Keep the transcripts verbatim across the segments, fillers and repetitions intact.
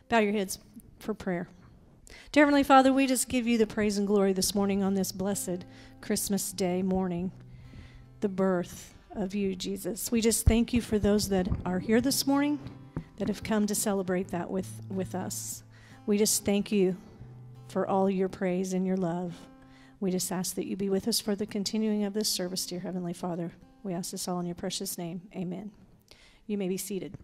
Bow your heads for prayer. Dear Heavenly Father, we just give you the praise and glory this morning on this blessed Christmas Day morning, the birth of you, Jesus. We just thank you for those that are here this morning, that have come to celebrate that with, with us. We just thank you for all your praise and your love. We just ask that you be with us for the continuing of this service, dear Heavenly Father. We ask this all in your precious name. Amen. You may be seated.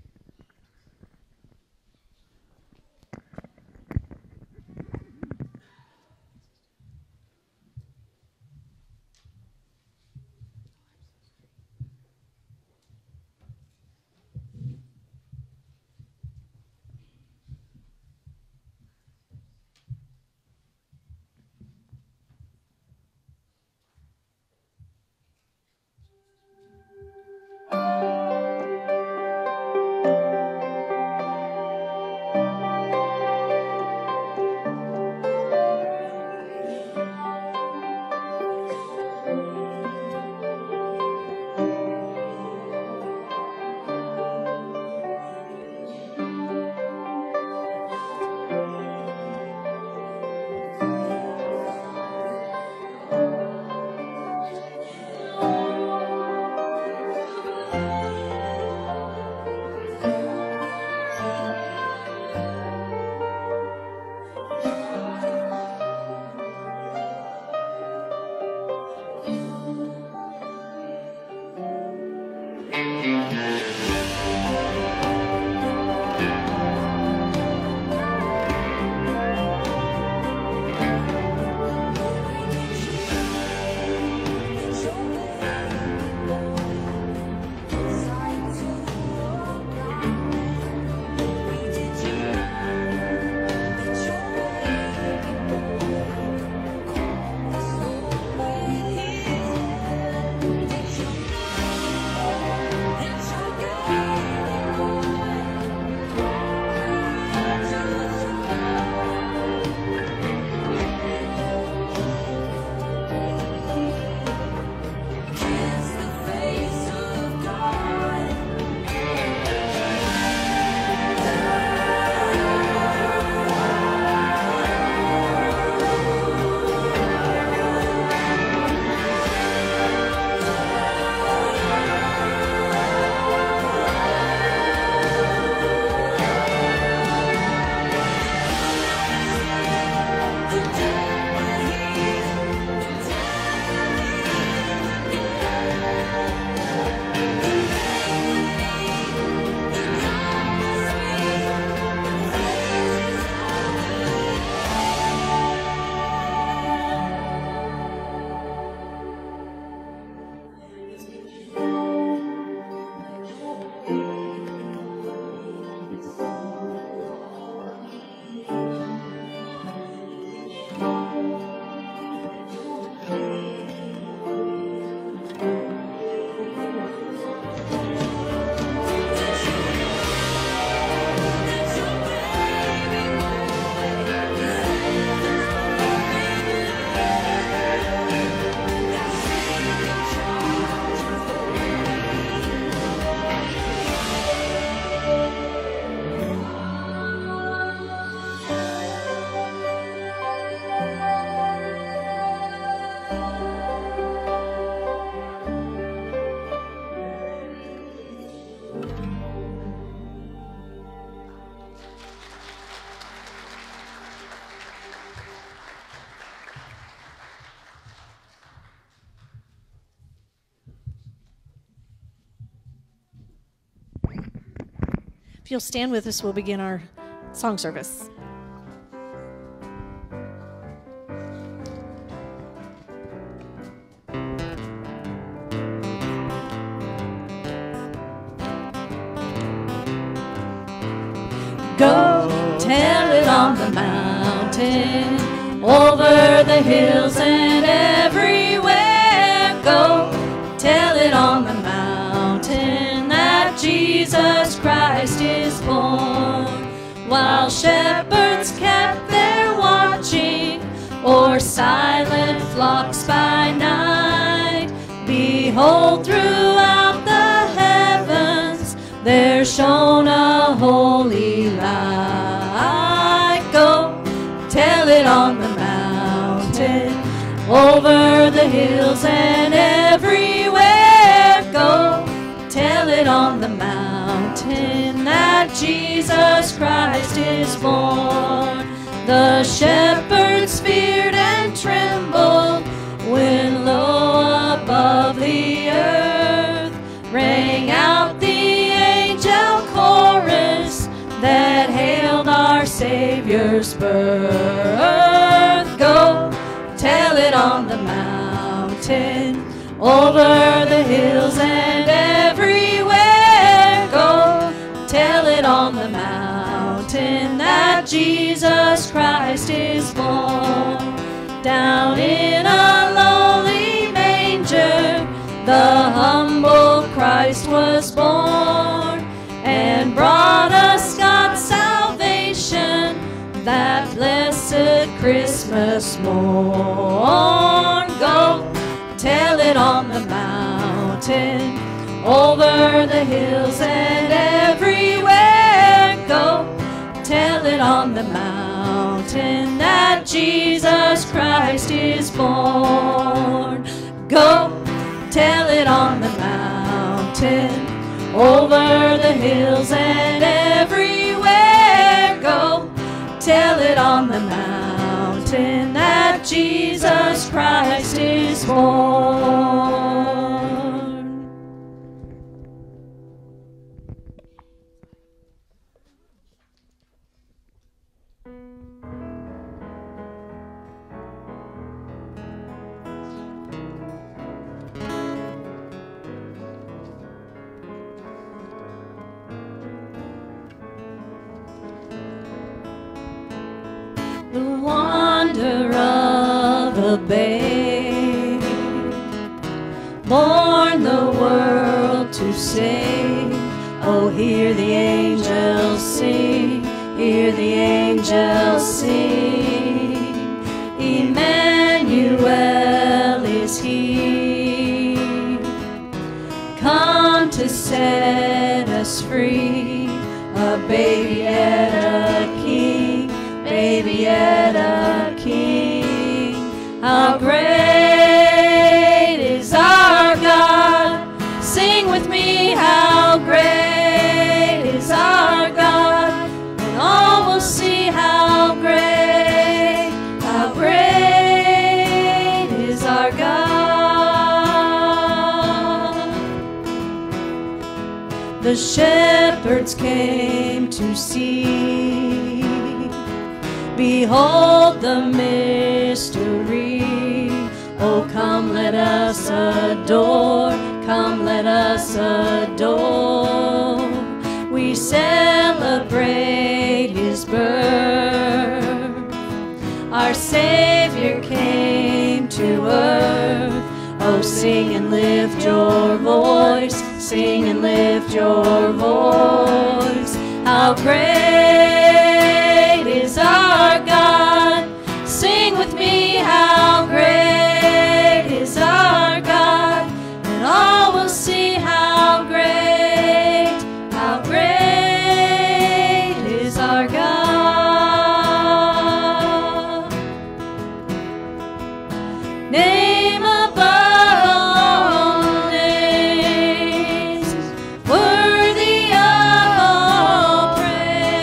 If you'll stand with us, we'll begin our song service. Go tell it on the mountain, over the hills and everywhere. Go tell it on the mountain that Jesus Christ is born. While shepherds kept their watching o'er silent flocks by night, behold, throughout the heavens there shone a holy light. over the hills and everywhere. Go tell it on the mountain that Jesus Christ is born. The shepherds feared and trembled when low above the earth rang out the angel chorus that hailed our Savior's birth. Go tell it on the mountain, over the hills and everywhere. Go tell it on the mountain that Jesus Christ is born. Down in a lowly manger the humble Christ was born, and brought us God's salvation that blessed Christmas morn. Go tell it on the mountain, over the hills and everywhere. Go tell it on the mountain that Jesus Christ is born. Go tell it on the mountain, over the hills and everywhere. Go tell it on the mountain that Jesus Christ is born. The wonder of a babe, born the world to save. Oh, hear the angels sing, hear the angels sing. Emmanuel is he, come to set us free. A baby and a king, baby and a king. How great is our God. Sing with me, how great is our God. And all will see how great, how great is our God. The shepherds came to see, behold the mystery. Oh, come let us adore, come let us adore. We celebrate his birth. Our Savior came to earth. Oh, sing and lift your voice, sing and lift your voice. How great is our God. Sing with me, how great is our God. And all will see how great, how great is our God. Name above all names, worthy of all praise.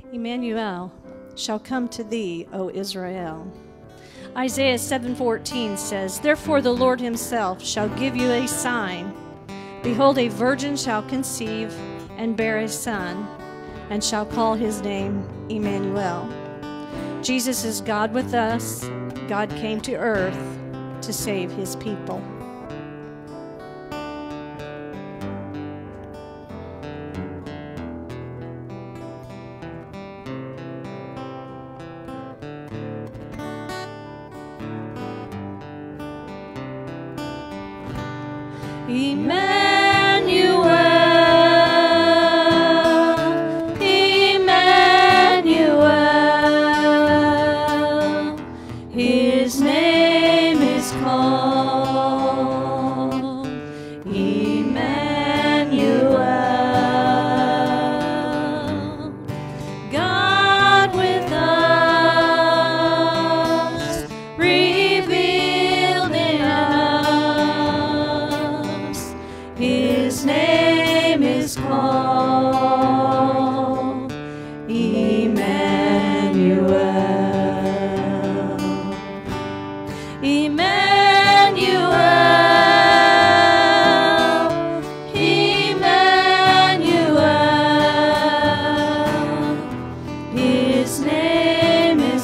Emmanuel shall come to thee, O Israel. Isaiah seven fourteen says, Therefore the Lord himself shall give you a sign. Behold, a virgin shall conceive and bear a son, and shall call his name Emmanuel. Jesus is God with us. God came to earth to save his people. Emmanuel, Emmanuel, his name is called Emmanuel. God with us, revealed in us, his name is called Emmanuel. Emmanuel, Emmanuel, his name is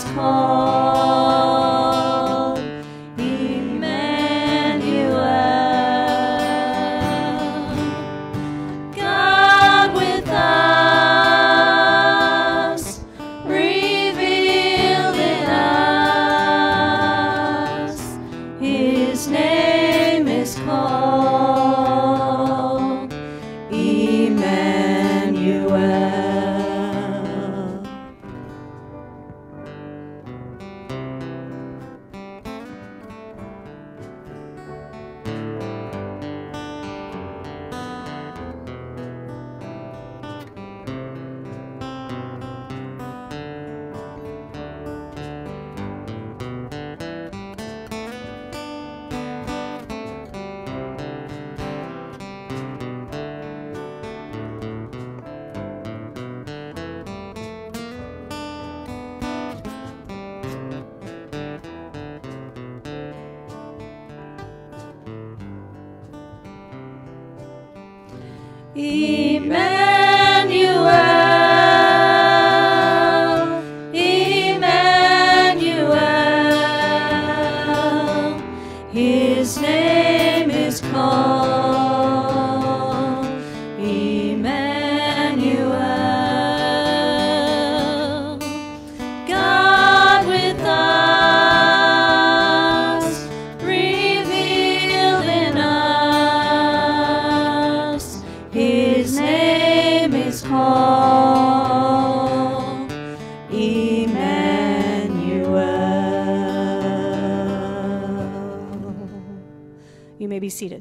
called Emmanuel. God with us, revealed in us, his name is called Emmanuel. Emmanuel, Emmanuel, his name is called Emmanuel. God with us, revealed in us, his name is called Emmanuel. You may be seated.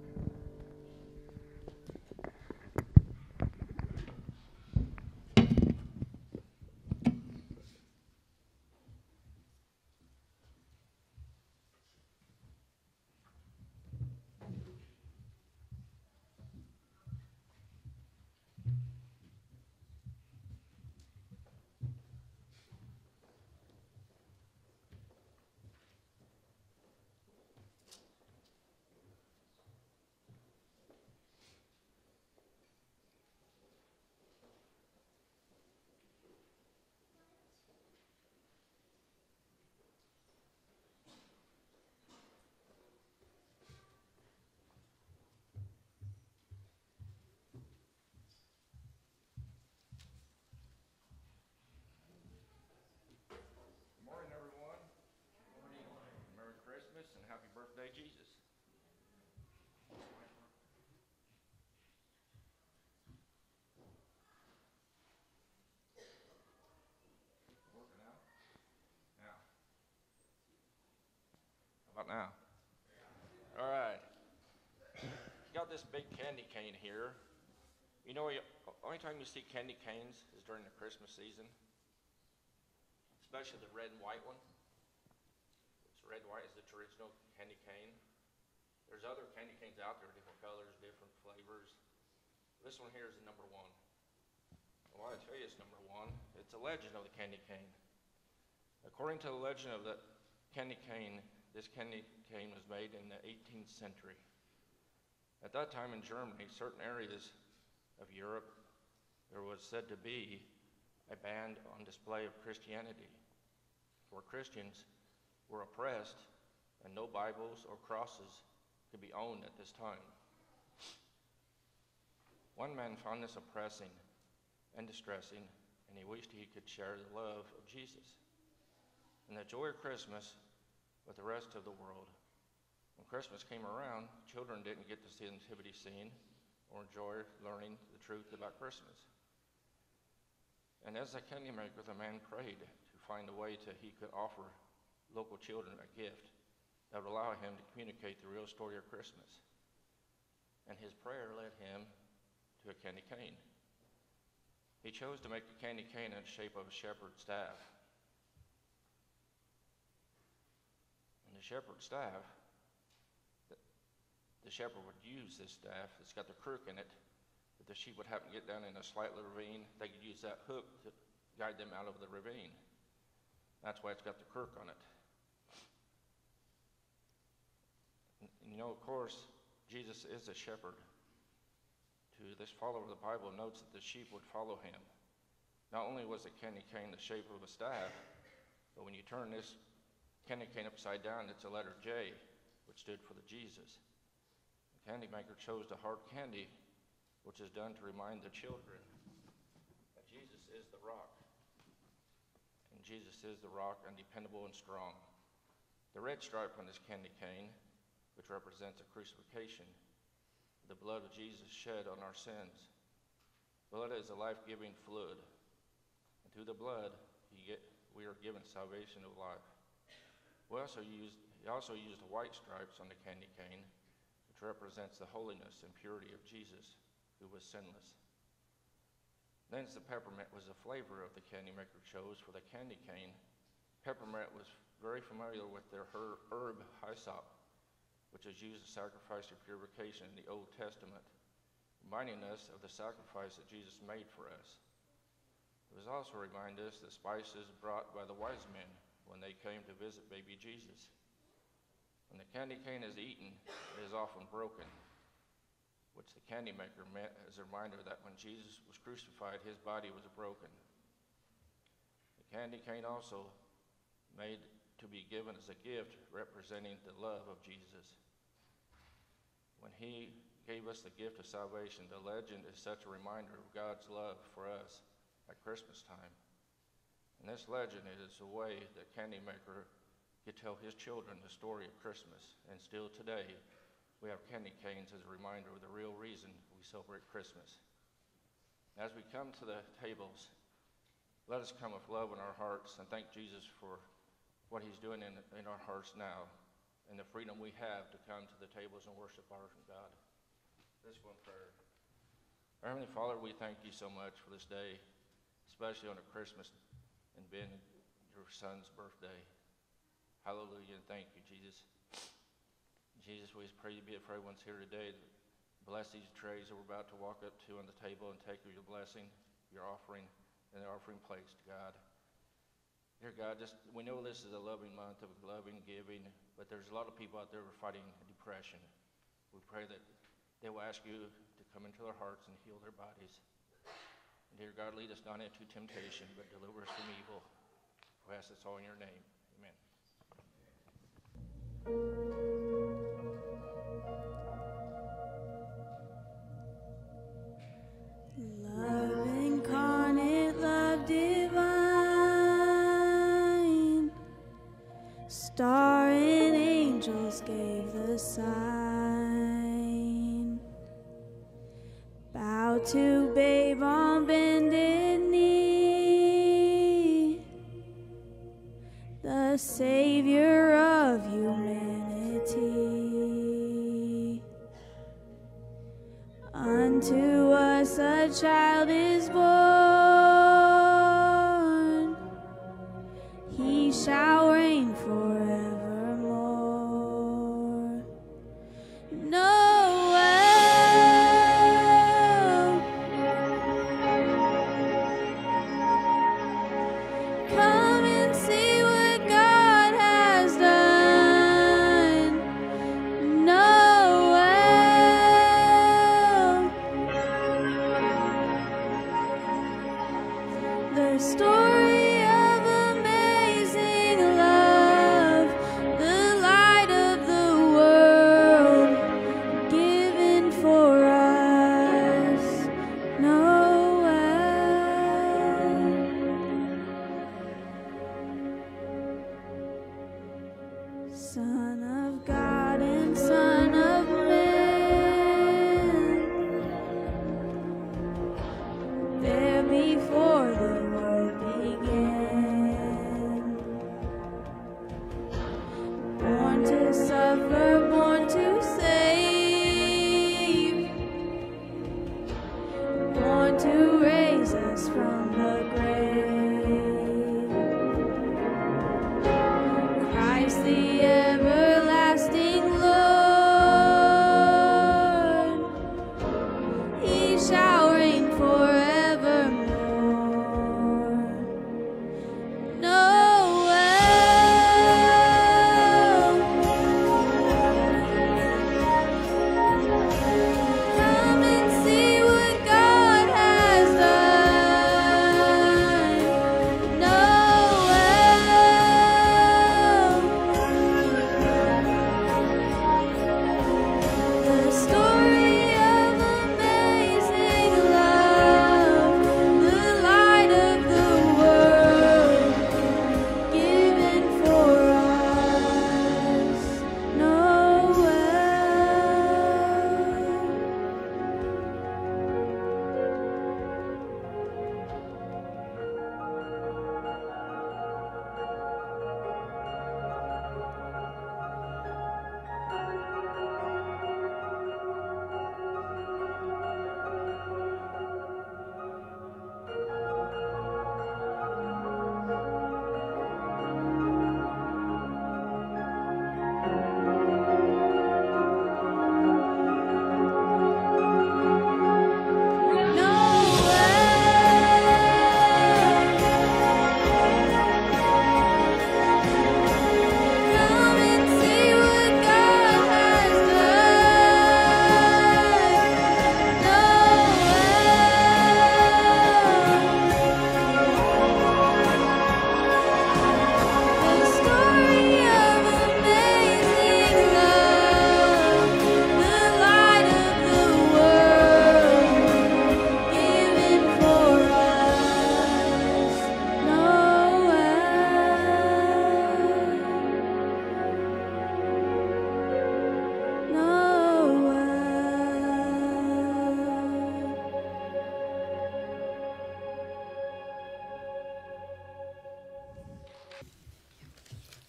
About now. All right. Got this big candy cane here. You know, the only time you see candy canes is during the Christmas season, especially the red and white one. It's red and white is the traditional candy cane. There's other candy canes out there, different colors, different flavors. This one here is the number one. Well, I tell you it's number one. It, It's a legend of the candy cane. According to the legend of the candy cane, this candy cane was made in the eighteenth century. At that time in Germany, certain areas of Europe, there was said to be a ban on display of Christianity, where Christians were oppressed and no Bibles or crosses could be owned at this time. One man found this oppressing and distressing, and he wished he could share the love of Jesus and the joy of Christmas with the rest of the world. When Christmas came around, children didn't get to see the nativity scene or enjoy learning the truth about Christmas. And as a candy maker, the man prayed to find a way to he could offer local children a gift that would allow him to communicate the real story of Christmas. And his prayer led him to a candy cane. He chose to make the candy cane in the shape of a shepherd's staff. And the shepherd's staff, the, the shepherd would use this staff. It's got the crook in it. If the sheep would happen to get down in a slight little ravine, they could use that hook to guide them out of the ravine. That's why it's got the crook on it. And, and you know, of course, Jesus is a shepherd. To this follower of the Bible notes that the sheep would follow him. Not only was the candy cane the shape of a staff, but when you turn this candy cane upside down, it's a letter J, which stood for the Jesus. The candy maker chose the hard candy, which is done to remind the children that Jesus is the rock. And Jesus is the rock, undependable and strong. The red stripe on this candy cane, which represents a crucifixion, the blood of Jesus shed on our sins. Blood is a life-giving fluid. And through the blood, he get, we are given salvation of life. We also used, he also used the white stripes on the candy cane, which represents the holiness and purity of Jesus, who was sinless. Then the peppermint was the flavor of the candy maker chose for the candy cane. Peppermint was very familiar with their herb hyssop, which is used to sacrifice for purification in the Old Testament, reminding us of the sacrifice that Jesus made for us. It was also to remind us the spices brought by the wise men when they came to visit baby Jesus. When the candy cane is eaten, it is often broken, which the candy maker meant as a reminder that when Jesus was crucified, his body was broken. The candy cane also made to be given as a gift representing the love of Jesus. When he gave us the gift of salvation, the legend is such a reminder of God's love for us at Christmas time. And this legend is a way that candy maker could tell his children the story of Christmas. And still today, we have candy canes as a reminder of the real reason we celebrate Christmas. As we come to the tables, let us come with love in our hearts and thank Jesus for what he's doing in, in our hearts now, and the freedom we have to come to the tables and worship our God. This one prayer. Our Heavenly Father, we thank you so much for this day, especially on a Christmas and being your son's birthday. Hallelujah, and thank you, Jesus. Jesus, we just pray you be for everyone's here today. Bless these trays that we're about to walk up to on the table and take your blessing, your offering, and the offering place to God. Dear God, just we know this is a loving month of loving, giving, but there's a lot of people out there who are fighting depression. We pray that they will ask you to come into their hearts and heal their bodies. And dear God, lead us not into temptation, but deliver us from evil. We ask this all in your name. Amen. Love incarnate, love divine, star and angels gave the sign. Bow to babe on bended knee, the Savior of humanity. Unto us a child is born, he shall reign forevermore. Noel,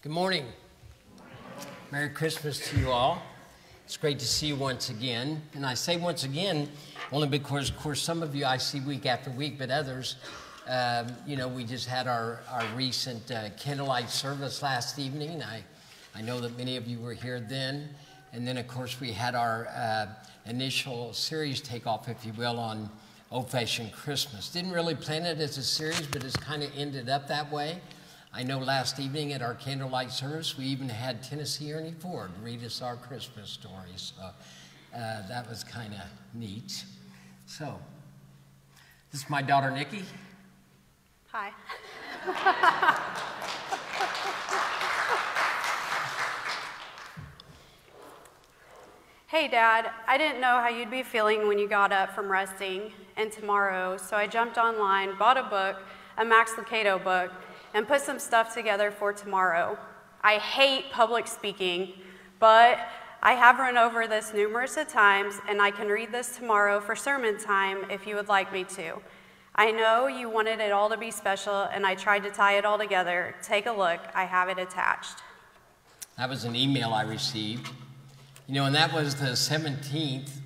Good morning. Merry Christmas to you all. It's great to see you once again. And I say once again, only because, of course, some of you I see week after week, but others, um, you know, we just had our, our recent uh, candlelight service last evening. I, I know that many of you were here then. And then, of course, we had our uh, initial series takeoff, if you will, on Old-Fashioned Christmas. Didn't really plan it as a series, but it's kind of ended up that way. I know last evening at our candlelight service, we even had Tennessee Ernie Ford read us our Christmas story. So uh, that was kind of neat. So, this is my daughter, Nickie. Hi. Hey, Dad, I didn't know how you'd be feeling when you got up from resting and tomorrow, so I jumped online, bought a book, a Max Lucado book, and put some stuff together for tomorrow. I hate public speaking, but I have run over this numerous of times, and I can read this tomorrow for sermon time if you would like me to. I know you wanted it all to be special, and I tried to tie it all together. Take a look. I have it attached. That was an email I received. You know, and that was the seventeenth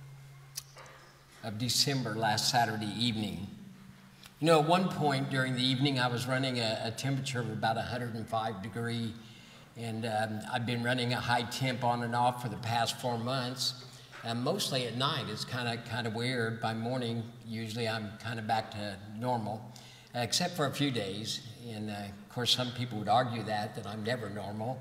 of December, last Saturday evening. You know, at one point during the evening, I was running a, a temperature of about one hundred five degree, and um, I've been running a high temp on and off for the past four months, and mostly at night. It's kind of kind of weird. By morning, usually I'm kind of back to normal, uh, except for a few days. And uh, of course, some people would argue that that I'm never normal,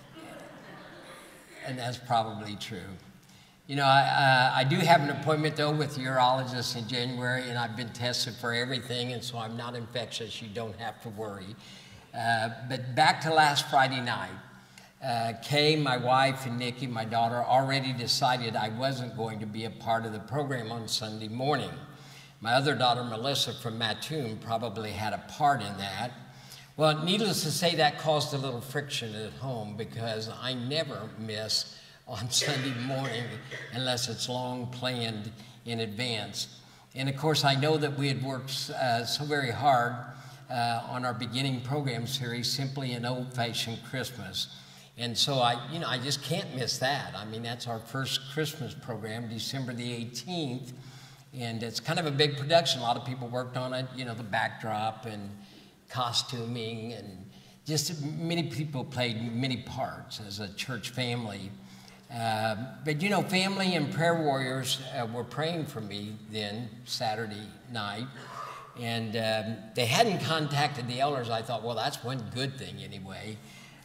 and that's probably true. You know, I, uh, I do have an appointment, though, with a urologist in January, and I've been tested for everything, and so I'm not infectious. You don't have to worry. Uh, but back to last Friday night. Uh, Kay, my wife, and Nickie, my daughter, already decided I wasn't going to be a part of the program on Sunday morning. My other daughter, Melissa, from Mattoon, probably had a part in that. Well, needless to say, that caused a little friction at home because I never miss on Sunday morning unless it's long planned in advance. And of course, I know that we had worked uh, so very hard uh, on our beginning program series, Simply an Old-Fashioned Christmas. And so I, you know, I just can't miss that. I mean, that's our first Christmas program, December the eighteenth. And it's kind of a big production. A lot of people worked on it, you know, the backdrop and costuming, and just many people played many parts as a church family. Uh, but you know, family and prayer warriors uh, were praying for me then, Saturday night, and um, they hadn't contacted the elders. I thought, well, that's one good thing anyway.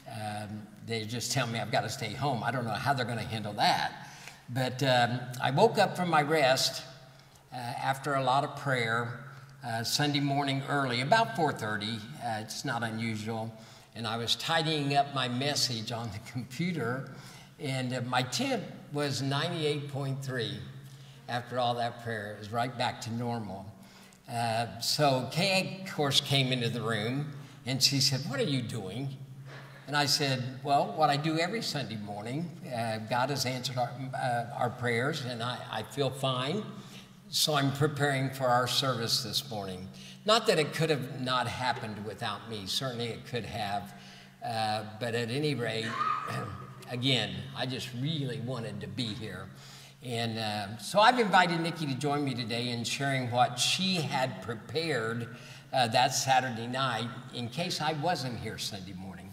Um, they just tell me I've got to stay home. I don't know how they're going to handle that. But um, I woke up from my rest uh, after a lot of prayer uh, Sunday morning early, about four thirty. Uh, it's not unusual. And I was tidying up my message on the computer, and uh, my temp was ninety-eight point three. After all that prayer, it was right back to normal. Uh, so Kay, of course, came into the room, and she said, "What are you doing?" And I said, "Well, what I do every Sunday morning. Uh, God has answered our, uh, our prayers, and I, I feel fine. So I'm preparing for our service this morning." Not that it could have not happened without me. Certainly it could have. Uh, but at any rate, again, I just really wanted to be here. And uh, so I've invited Nickie to join me today in sharing what she had prepared uh, that Saturday night in case I wasn't here Sunday morning.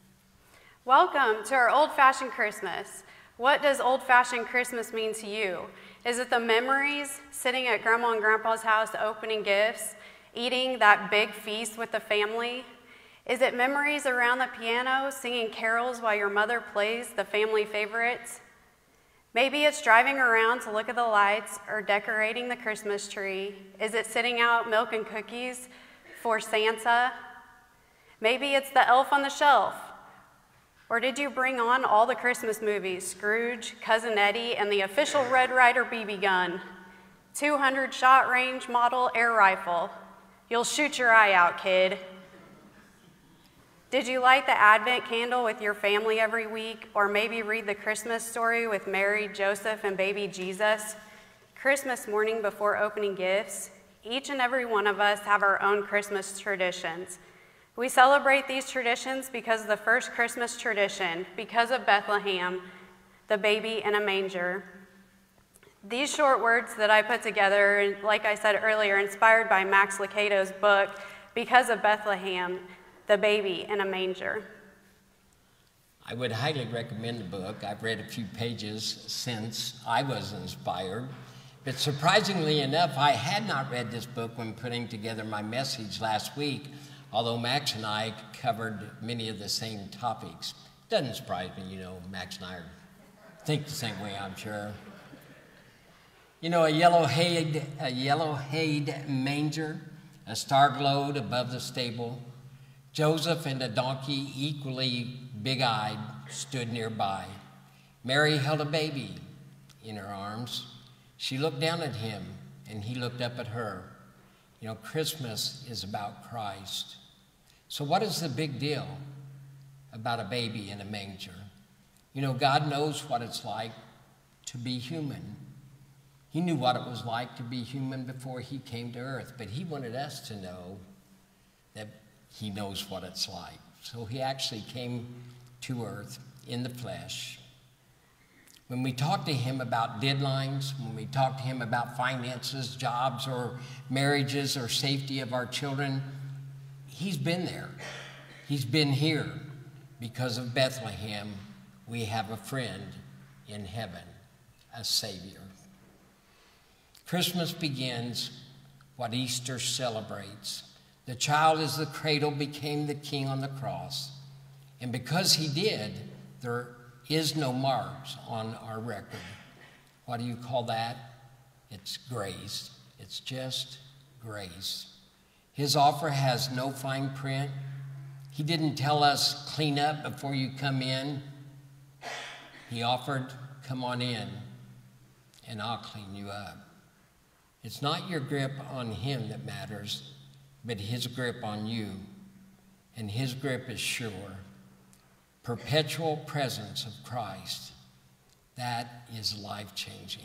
Welcome to our old-fashioned Christmas. What does old-fashioned Christmas mean to you? Is it the memories, sitting at Grandma and Grandpa's house opening gifts, eating that big feast with the family? Is it memories around the piano, singing carols while your mother plays the family favorites? Maybe it's driving around to look at the lights or decorating the Christmas tree. Is it sitting out milk and cookies for Santa? Maybe it's the elf on the shelf. Or did you bring on all the Christmas movies, Scrooge, Cousin Eddie, and the official Red Ryder B B gun, two hundred shot range model air rifle? You'll shoot your eye out, kid. Did you light the Advent candle with your family every week, or maybe read the Christmas story with Mary, Joseph, and baby Jesus? Christmas morning before opening gifts, each and every one of us have our own Christmas traditions. We celebrate these traditions because of the first Christmas tradition, because of Bethlehem, the baby in a manger. These short words that I put together, like I said earlier, inspired by Max Lucado's book, Because of Bethlehem, the baby in a manger. I would highly recommend the book. I've read a few pages since I was inspired. But surprisingly enough, I had not read this book when putting together my message last week, although Max and I covered many of the same topics. Doesn't surprise me, you know, Max and I are, think the same way, I'm sure. You know, a yellow-hayed, a yellow-hayed manger, a star glowed above the stable. Joseph and a donkey, equally big-eyed, stood nearby. Mary held a baby in her arms. She looked down at him, and he looked up at her. You know, Christmas is about Christ. So what is the big deal about a baby in a manger? You know, God knows what it's like to be human. He knew what it was like to be human before he came to earth, but he wanted us to know that he knows what it's like. So he actually came to earth in the flesh. When we talk to him about deadlines, when we talk to him about finances, jobs, or marriages, or safety of our children, he's been there. He's been here. Because of Bethlehem, we have a friend in heaven, a Savior. Christmas begins what Easter celebrates. The child as the cradle became the king on the cross. And because he did, there is no marks on our record. What do you call that? It's grace. It's just grace. His offer has no fine print. He didn't tell us, clean up before you come in. He offered, come on in, and I'll clean you up. It's not your grip on him that matters, but his grip on you. And his grip is sure. Perpetual presence of Christ. That is life-changing.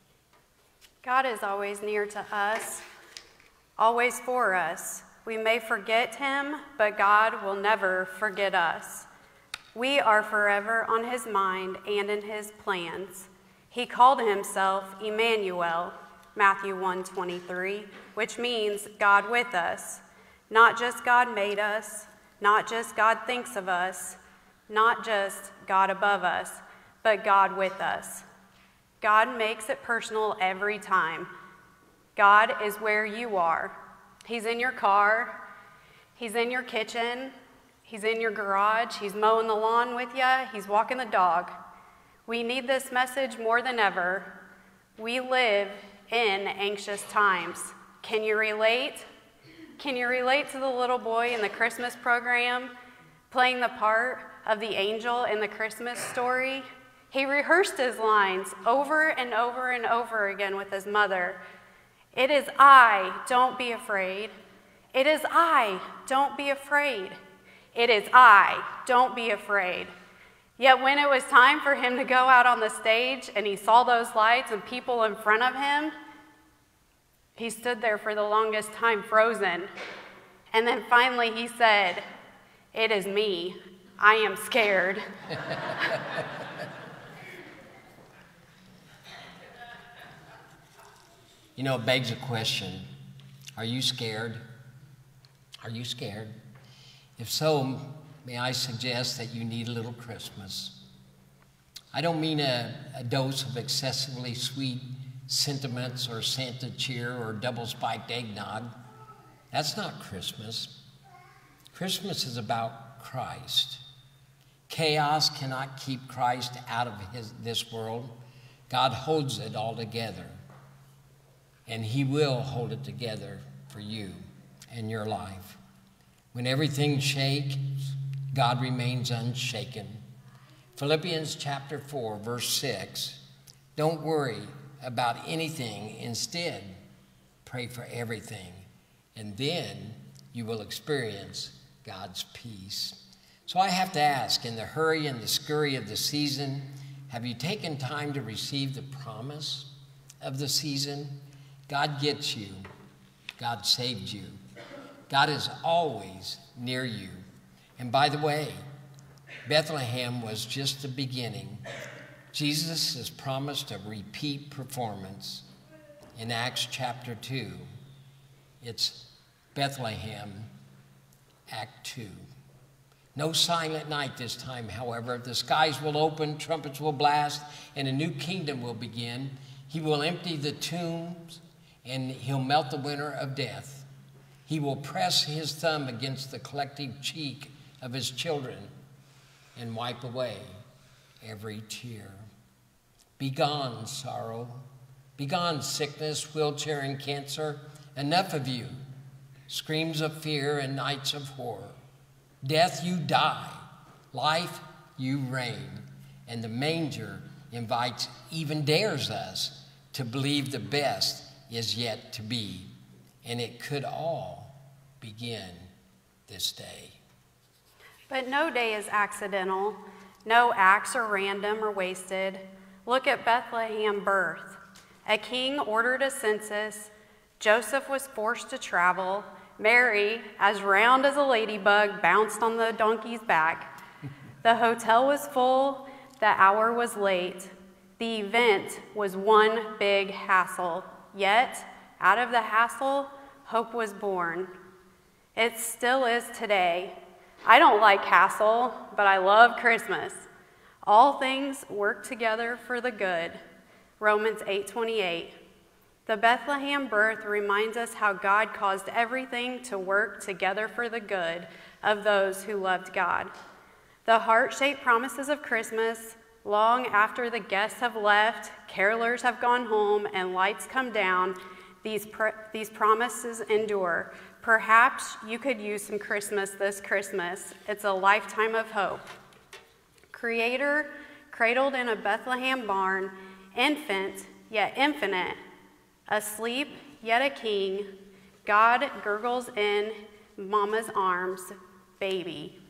God is always near to us, always for us. We may forget him, but God will never forget us. We are forever on his mind and in his plans. He called himself Emmanuel, Matthew one twenty-three, which means God with us. Not just God made us, not just God thinks of us, not just God above us, but God with us. God makes it personal every time. God is where you are. He's in your car. He's in your kitchen. He's in your garage. He's mowing the lawn with you. He's walking the dog. We need this message more than ever. We live in anxious times. Can you relate? Can you relate to the little boy in the Christmas program playing the part of the angel in the Christmas story? He rehearsed his lines over and over and over again with his mother. It is I, don't be afraid. It is I, don't be afraid. It is I, don't be afraid. Yet when it was time for him to go out on the stage and he saw those lights and people in front of him, he stood there for the longest time frozen. And then finally he said, "It is me. I am scared." You know, it begs a question. Are you scared? Are you scared? If so, may I suggest that you need a little Christmas. I don't mean a, a dose of excessively sweet sentiments or Santa cheer or double-spiked eggnog. That's not Christmas. Christmas is about Christ. Chaos cannot keep Christ out of his, this world. God holds it all together. And he will hold it together for you and your life. When everything shakes, God remains unshaken. Philippians chapter four, verse six, don't worry about anything. Instead, pray for everything. And then you will experience God's peace. So I have to ask, in the hurry and the scurry of the season, have you taken time to receive the promise of the season? God gets you. God saved you. God is always near you. And by the way, Bethlehem was just the beginning. Jesus has promised a repeat performance in Acts chapter two. It's Bethlehem, Act two. No silent night this time, however. The skies will open, trumpets will blast, and a new kingdom will begin. He will empty the tombs, and he'll melt the winter of death. He will press his thumb against the collective cheek of his children and wipe away every tear. Begone, sorrow. Begone, sickness, wheelchair, and cancer. Enough of you. Screams of fear and nights of horror. Death, you die. Life, you reign. And the manger invites, even dares us, to believe the best is yet to be. And it could all begin this day. But no day is accidental. No acts are random or wasted. Look at Bethlehem birth. A king ordered a census. Joseph was forced to travel. Mary, as round as a ladybug, bounced on the donkey's back. The hotel was full. The hour was late. The event was one big hassle. Yet, out of the hassle, hope was born. It still is today. I don't like hassle, but I love Christmas. All things work together for the good. Romans eight twenty-eight. The Bethlehem birth reminds us how God caused everything to work together for the good of those who loved God. The heart-shaped promises of Christmas, long after the guests have left, carolers have gone home, and lights come down, these, pr- these promises endure. Perhaps you could use some Christmas this Christmas. It's a lifetime of hope. Creator, cradled in a Bethlehem barn, infant, yet infinite, asleep, yet a king, God gurgles in mama's arms, baby.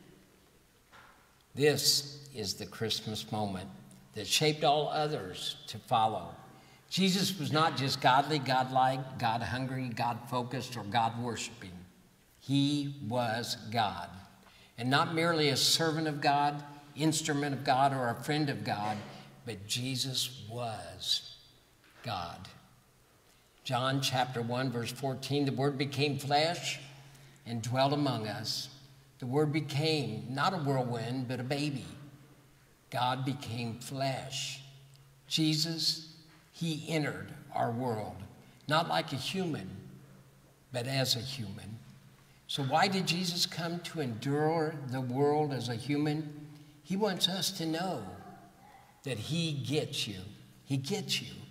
This is the Christmas moment that shaped all others to follow. Jesus was not just godly, godlike, God-hungry, God-focused, or God-worshiping. He was God. And not merely a servant of God, instrument of God, or a friend of God, but Jesus was God. John chapter one, verse fourteen, the Word became flesh and dwelt among us. The Word became not a whirlwind, but a baby. God became flesh. Jesus, he entered our world, not like a human, but as a human. So why did Jesus come to endure the world as a human? He wants us to know that he gets you. He gets you.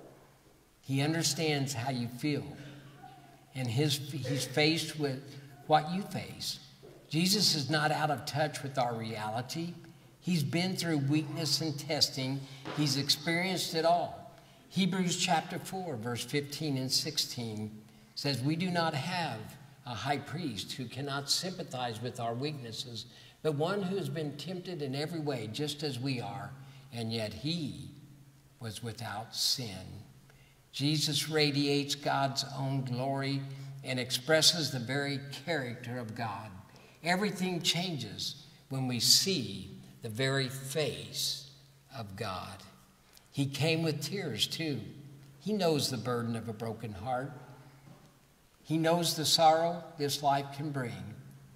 He understands how you feel. And his, he's faced with what you face. Jesus is not out of touch with our reality. He's been through weakness and testing. He's experienced it all. Hebrews chapter four, verse fifteen and sixteen says, we do not have a high priest who cannot sympathize with our weaknesses, but one who has been tempted in every way, just as we are, and yet he was without sin. Jesus radiates God's own glory and expresses the very character of God. Everything changes when we see the very face of God. He came with tears too. He knows the burden of a broken heart. He knows the sorrow this life can bring.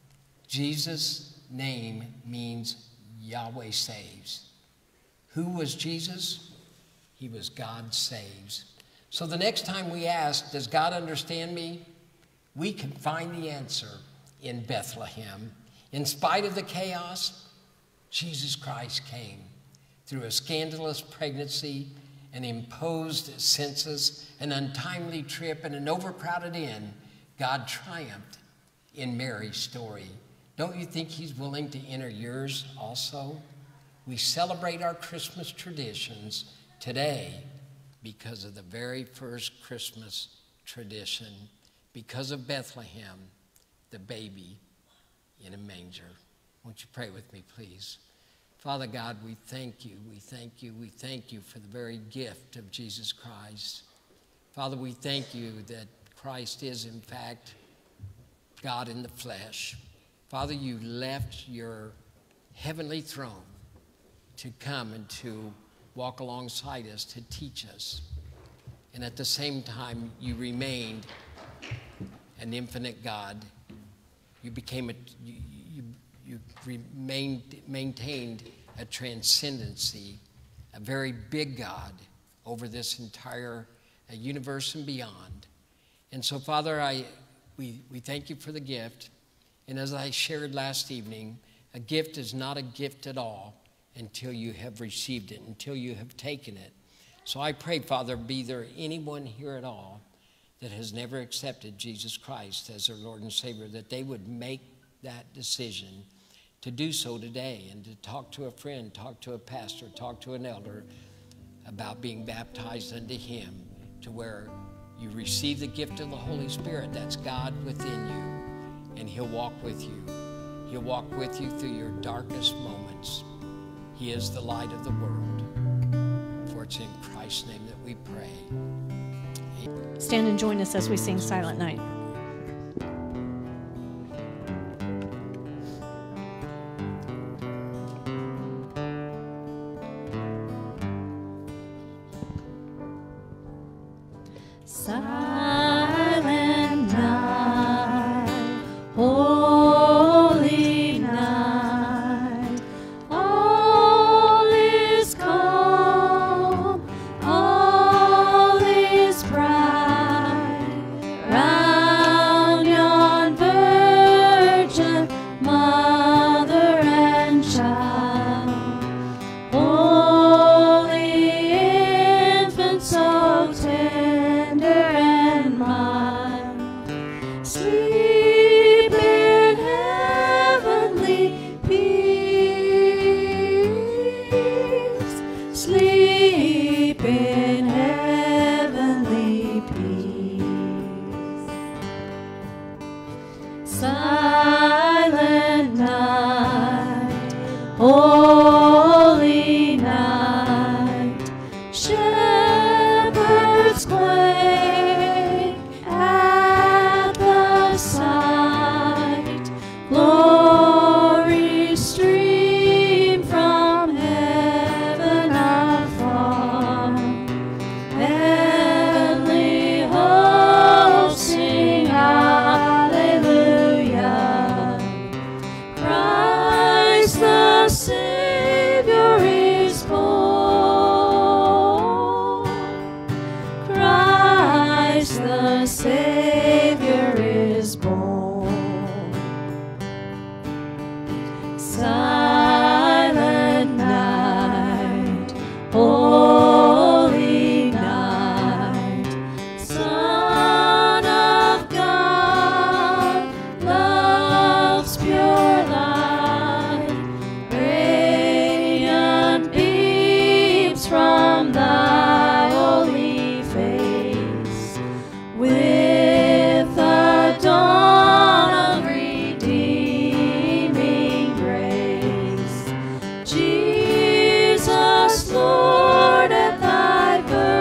Jesus' name means Yahweh saves. Who was Jesus? He was God saves. So the next time we ask, does God understand me? We can find the answer in Bethlehem. In spite of the chaos, Jesus Christ came. Through a scandalous pregnancy, an imposed census, an untimely trip, and an overcrowded inn, God triumphed in Mary's story. Don't you think he's willing to enter yours also? We celebrate our Christmas traditions today because of the very first Christmas tradition, because of Bethlehem, the baby in a manger. Won't you pray with me, please? Father God, we thank you, we thank you, we thank you for the very gift of Jesus Christ. Father, we thank you that Christ is, in fact, God in the flesh. Father, you left your heavenly throne to come and to walk alongside us, to teach us. And at the same time, you remained an infinite God. You became a, you, you, you remained, maintained a transcendency, a very big God over this entire uh, universe and beyond. And so, Father, I, we, we thank you for the gift. And as I shared last evening, a gift is not a gift at all until you have received it, until you have taken it. So I pray, Father, be there anyone here at all that has never accepted Jesus Christ as their Lord and Savior, that they would make that decision to do so today and to talk to a friend, talk to a pastor, talk to an elder about being baptized unto him, to where you receive the gift of the Holy Spirit. That's God within you, and he'll walk with you. He'll walk with you through your darkest moments. He is the light of the world. For it's in Christ's name that we pray. Amen. Stand and join us as we sing Silent Night. Silent night, holy night, all is calm, all is bright, round yon virgin mother and child, holy infant so tender and mild, sleep in heavenly peace, sleep in heavenly peace. Silent night, holy night, shepherds quake at the sight, glory stream from heaven afar, heavenly hosts sing hallelujah, Christ the Savior is born, Christ the Savior is born. Silent night, holy night, Son of God, love's pure light, radiant beams from thy holy face, with the dawn of redeeming grace. Jesus, Lord, at thy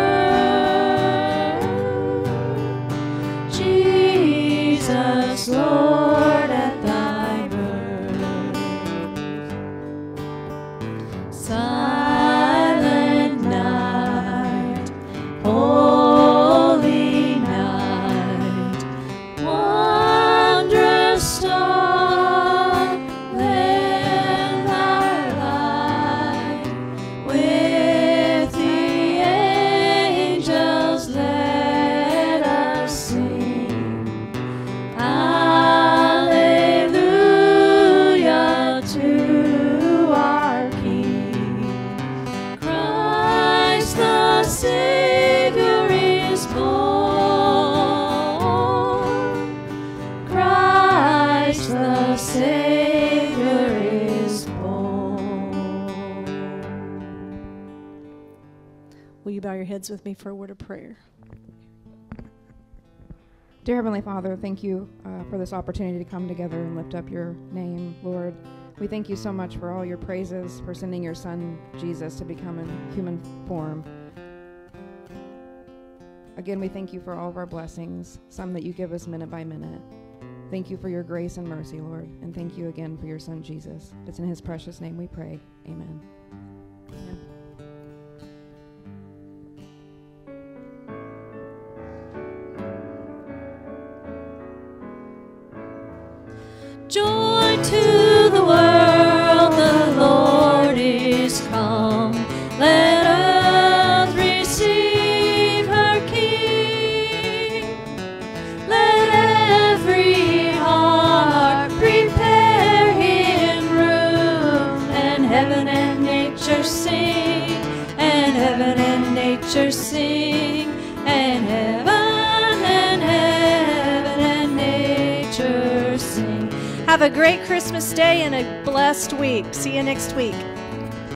birth, Jesus, Lord, at thy birth. Silent night, holy night, wondrous star, lend thy light, with the angels let us sing, hallelujah to our King. Christ the Savior is born, Christ the Savior is born. Will you bow your heads with me for a word of prayer? Dear Heavenly Father, thank you uh, for this opportunity to come together and lift up your name, Lord. We thank you so much for all your praises, for sending your Son, Jesus, to become in human form. Again, we thank you for all of our blessings, some that you give us minute by minute. Thank you for your grace and mercy, Lord. And thank you again for your son, Jesus. It's in his precious name we pray. Amen. Amen. Joy to the world, the Lord is come. Let earth receive her King. Let every heart prepare him room, and heaven and nature sing, and heaven and nature sing, and heaven and heaven and nature sing. Have a great Christmas day and a blessed week. See you next week.